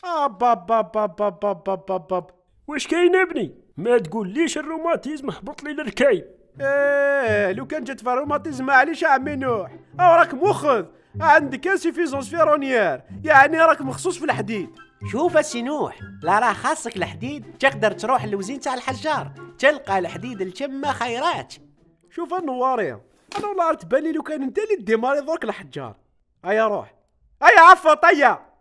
باب. واش كاين ابني؟ ما تقوليش الروماتيزم هبط لي الركايب. لو كان جات فيها الروماتيزم معليش عمي نوح، راك مخذ عندك انسيفيزونس فيرونيير، يعني راك مخصوص في الحديد. شوف السي نوح، لا راه خاصك الحديد، تقدر تروح للوزين تاع الحجار تلقى الحديد الجمة خيرات. شوف النواريه، انا والله تبان لي لو كان انت اللي ديماري درك الحجار. هيا روح، هيا عفا طيا.